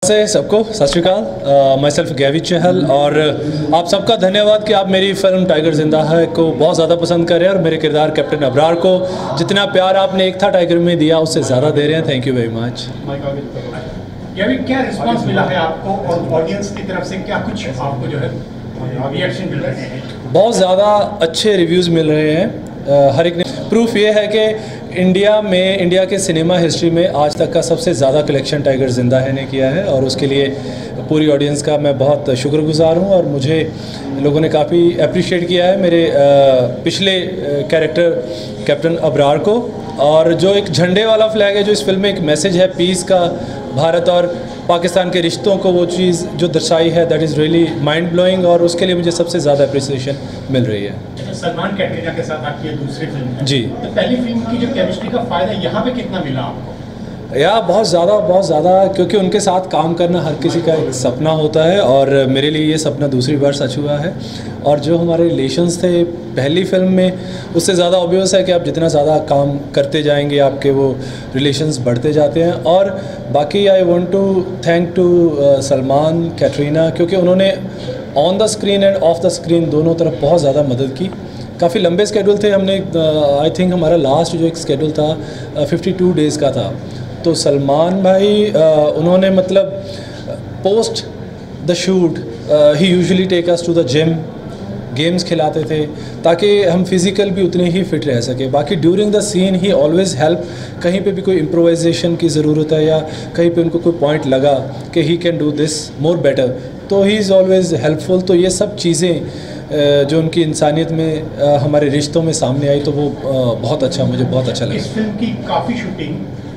से सबको सत श्री अकाल। माई सेल्फ गैवी चहल और आप सबका धन्यवाद कि आप मेरी फिल्म टाइगर जिंदा है को बहुत ज़्यादा पसंद कर रहे हैं और मेरे किरदार कैप्टन अबरार को जितना प्यार आपने एक था टाइगर में दिया उससे ज़्यादा दे रहे हैं। Thank you very much. Gavie, क्या रिस्पांस मिला है आपको और ऑडियंस की तरफ से क्या कुछ आपको जो है रिएक्शन मिल रहे हैं? बहुत ज़्यादा अच्छे रिव्यूज़ मिल रहे हैं। हर एक ने प्रूफ ये है कि इंडिया के सिनेमा हिस्ट्री में आज तक का सबसे ज़्यादा कलेक्शन टाइगर जिंदा है ने किया है और उसके लिए पूरी ऑडियंस का मैं बहुत शुक्रगुजार हूँ। और मुझे लोगों ने काफ़ी अप्रिशिएट किया है मेरे पिछले कैरेक्टर कैप्टन अबरार को। और जो एक झंडे वाला फ्लैग है, जो इस फिल्म में एक मैसेज है पीस का, भारत और पाकिस्तान के रिश्तों को, वो चीज़ जो दर्शाई है that is really mind blowing और उसके लिए मुझे सबसे ज़्यादा अप्रिसिएशन मिल रही है। सलमान कैटरीना के साथ आपकी ये दूसरी फिल्म है जी, तो पहली फिल्म की जो केमिस्ट्री का फ़ायदा यहाँ पे कितना मिला आपको? या बहुत ज़्यादा, क्योंकि उनके साथ काम करना हर किसी का एक सपना होता है और मेरे लिए ये सपना दूसरी बार सच हुआ है। और जो हमारे रिलेशंस थे पहली फिल्म में, उससे ज़्यादा ऑब्वियस है कि आप जितना ज़्यादा काम करते जाएंगे आपके वो रिलेशंस बढ़ते जाते हैं। और बाकी I want to thank to Salman Katrina, क्योंकि उन्होंने on the screen and off the screen दोनों तरफ बहुत ज़्यादा मदद की। काफ़ी लंबे स्केड्यूल थे, हमने आई थिंक हमारा लास्ट जो एक स्केड्यूल था 52 डेज़ का था। तो सलमान भाई उन्होंने मतलब post the shoot he usually take us to the gym, games खिलाते थे ताकि हम फिज़िकल भी उतने ही फिट रह सके। बाकी during the scene he always help, कहीं पे भी कोई इम्प्रोवाइजेशन की ज़रूरत है या कहीं पे उनको कोई पॉइंट लगा कि he can do this more better, तो ही इज़ ऑलवेज़ हेल्पफुल। तो ये सब चीज़ें जो उनकी इंसानियत में हमारे रिश्तों में सामने आई, तो वो बहुत अच्छा, मुझे बहुत अच्छा लगा। इस फिल्म की काफ़ी शूटिंग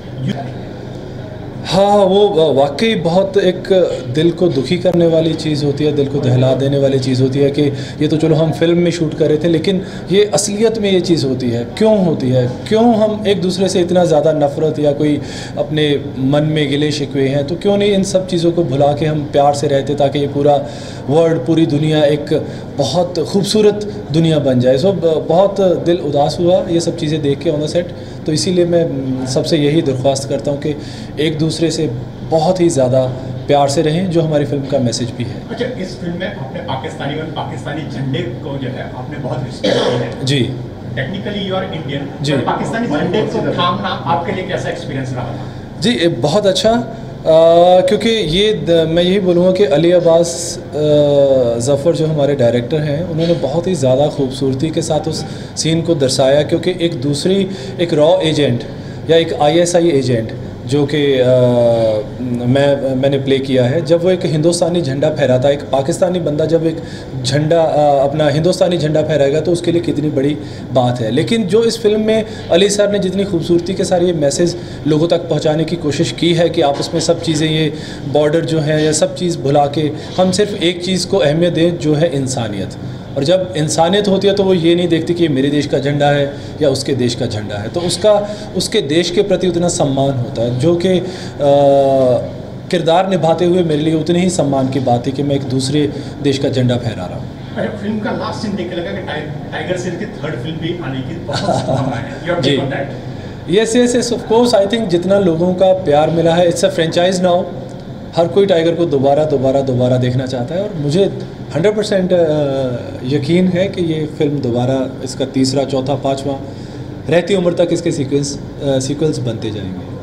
हाँ, वो वाकई बहुत एक दिल को दुखी करने वाली चीज़ होती है, दिल को दहला देने वाली चीज़ होती है कि ये तो चलो हम फिल्म में शूट कर रहे थे, लेकिन ये असलियत में ये चीज़ होती है। क्यों होती है? क्यों हम एक दूसरे से इतना ज़्यादा नफ़रत या कोई अपने मन में गिले शिकवे हैं, तो क्यों नहीं इन सब चीज़ों को भुला के हम प्यार से रहते ताकि ये पूरा वर्ल्ड, पूरी दुनिया एक बहुत खूबसूरत दुनिया बन जाए। सो बहुत दिल उदास हुआ ये सब चीज़ें देख के ऑन द सेट। तो इसीलिए मैं सबसे यही दरख्वास्त करता हूँ कि एक दूसरे से बहुत ही ज़्यादा प्यार से रहें, जो हमारी फिल्म का मैसेज भी है। अच्छा, इस फिल्म में आपने पाकिस्तानी झंडे को जो है आपने बहुत रिस्पेक्ट की है। जी, टेक्निकली यू आर इंडियन जी। पाकिस्तानी झंडे को थामना आपके लिए कैसा एक्सपीरियंस रहा था? जी, बहुत अच्छा। क्योंकि ये मैं यही बोलूँगा कि अली अब्बास ज़फ़र जो हमारे डायरेक्टर हैं, उन्होंने बहुत ही ज़्यादा खूबसूरती के साथ उस सीन को दर्शाया। क्योंकि एक रॉ एजेंट या एक ISI एजेंट जो कि मैंने प्ले किया है, जब वो एक हिंदुस्तानी झंडा फहराता है, एक पाकिस्तानी बंदा जब एक झंडा अपना हिंदुस्तानी झंडा फहराएगा तो उसके लिए कितनी बड़ी बात है। लेकिन जो इस फिल्म में अली सर ने जितनी खूबसूरती के साथ ये मैसेज लोगों तक पहुंचाने की कोशिश की है कि आपस में सब चीज़ें, ये बॉर्डर जो है या सब चीज़ भुला के हम सिर्फ एक चीज़ को अहमियत दें, जो है इंसानियत। और जब इंसानियत होती है तो वो ये नहीं देखती कि ये मेरे देश का झंडा है या उसके देश का झंडा है, तो उसके देश के प्रति उतना सम्मान होता है, जो कि किरदार निभाते हुए मेरे लिए उतने ही सम्मान की बात है कि मैं एक दूसरे देश का झंडा फहरा रहा हूँ। फिल्म का लास्ट सीन देख के लगा कि टाइगर सिंह की थर्ड फिल्म भी आने की बहुत संभावना है। जी, yes of course. I think जितना लोगों का प्यार मिला है, इट्स अ फ्रेंचाइज नाउ। हर कोई टाइगर को दोबारा देखना चाहता है और मुझे 100% यकीन है कि ये फिल्म दोबारा, इसका तीसरा, चौथा, पाँचवा, रहती उम्र तक इसके सीक्वेंस बनते जाएंगे।